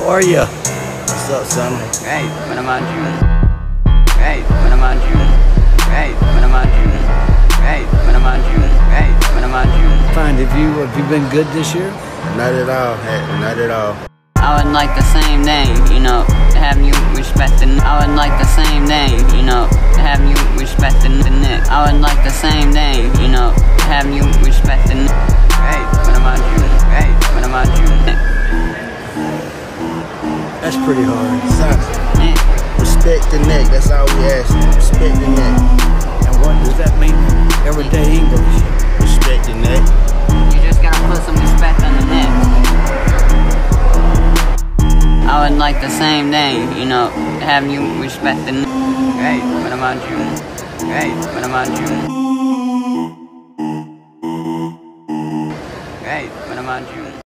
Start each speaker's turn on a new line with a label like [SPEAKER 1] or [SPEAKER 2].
[SPEAKER 1] How are you?
[SPEAKER 2] What's up, son?
[SPEAKER 3] Hey, when am I June? Hey, when am I June? Hey, when am I June? Hey, when am I June? Hey, when am I June?
[SPEAKER 1] Fine. Have you been good this year?
[SPEAKER 2] Not at all. Not at all.
[SPEAKER 3] I would like the same name, have you respecting. I would like the same name, have you respecting the Nick. I would like the same name, have you respecting. Hey, when am I June? Hey, when am I June?
[SPEAKER 1] That's pretty hard.
[SPEAKER 2] Son, respect the neck. That's all we ask. Respect the neck.
[SPEAKER 1] And what does that mean? Everyday English.
[SPEAKER 2] Respect the neck.
[SPEAKER 3] You just gotta put some respect on the neck. I would like the same name, have you respecting. Hey, when am I June? Hey, when am I June? Hey, when am I June?